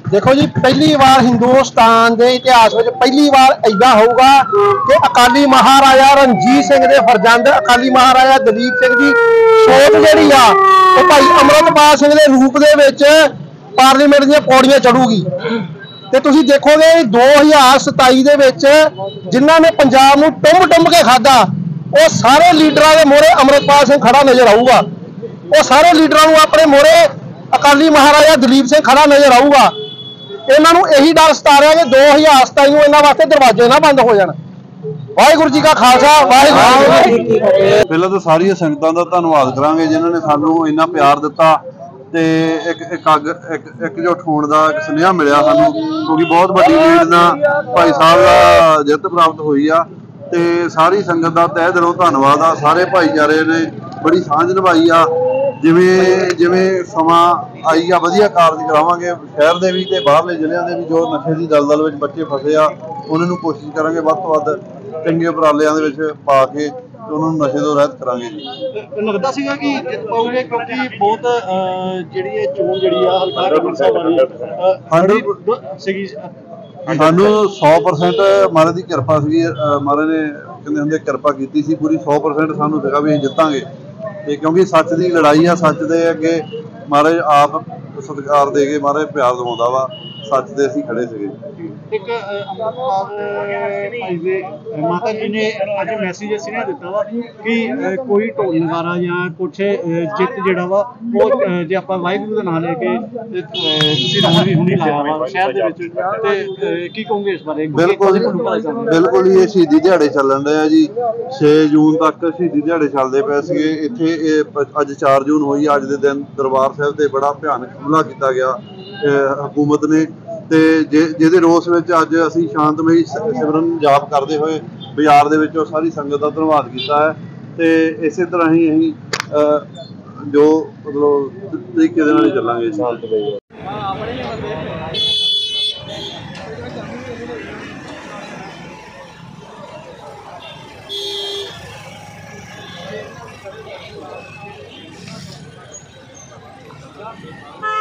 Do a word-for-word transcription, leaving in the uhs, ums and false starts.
देखो जी, पहली बार हिंदुस्तान के इतिहास में पहली बार ऐसा होगा कि अकाली महाराजा रणजीत सिंह के फरजंद अकाली महाराजा दलीप सिंह की सोच जी आ भाई अमृतपाल सिंह के रूप के पार्लीमेंट दी पौड़ियां चढ़ूगी। तो तुसीं देखोगे दो हज़ार सताई के जिन्हों ने पंजाब नूं टुंब टुंब के खाधा वो सारे लीडर के मोहरे अमृतपाल सिंह खड़ा नजर आऊगा। वो सारे लीडर अपने मोहरे अकाली महाराजा दलीप सिंह खड़ा नजर आऊगा। इन्हों यही डर सता रहा कि दो हज़ार सताई इन्होंने वास्ते दरवाजे ना बंद हो जाए। वाहिगुरू जी का खालसा वाहिगुरू जी की फतेह। पहले तो सारिया संगतां दा धन्नवाद करांगे जिन्होंने सानू इन्ना प्यार दिता ते एक एक अग एक एकजुट होने का एक सुनेहा मिलिया सानू, क्योंकि बहुत बड़ी लीड नाल भाई साहब का जित प्राप्त हुई आ। ते सारी संगत का तह दिलों धन्नवाद आ। सारे भाईचारे ने बड़ी सांझ निभाई आ। जिवें जिवें समा आई आ वधिया कारज करावांगे शहर के भी ते बाहरले जिलिਆਂ ਦੇ भी जो नशे की दलदल में बच्चे फसे आ उन्होंने कोशिश करांगे वध तो वध चंगे उपरालिਆਂ ਦੇ ਵਿੱਚ पा के उन्होंने नशे तो रहत करांगे जी। लगता सीगा कि जित पाओगे क्योंकि बहुत ਜਿਹੜੀ ਇਹ ਚੋਣ ਜਿਹੜੀ ਆ ਹਲਕਾ ਰਣਜੀਤ ਵਾਲੀ ਸੀਗੀ सानू सौ परसेंट महाराज की किरपा सी। महाराज ने कहते होंगे किरपा की सी पूरी सौ परसेंट सानू सीगा भी जितांगे ते क्योंकि सच की लड़ाई आ। सच दे अगे महाराज आप सत्कार दे के महाराज प्यार दिवाउंदा वा। सच दे असीं खड़े सीगे। एक माता जी ने अज मैसेज सुनेहा दिता वा कि कोई ढोल नगारा या कुछ जित जिहड़ा वा वो जे आपां वाहिगुरू दा नाम लेके तुसीं राउंड भी हुणी लाया वा शहर दे विच ते की कहोगे इस बारे? बिल्कुल बिल्कुल ये शहीदी दिहाड़े चलन रहे जी। छे जून तक शहीदी दिहाड़े चलते पे सीगे। इत्थे अज चार जून हुई। अज दे दिन दरबार साहिब ते बड़ा भयानक हमला किया गया हुकूमत ने ते जिहदे रोस विच अज असीं शांतमई सिमरन जाप करते हुए बाजार दे विचों सारी संगत का धन्नवाद किया है। ते इसे तरह ही असीं जो मतलब तरीके दे नाल चलांगे शांतमई। Bye.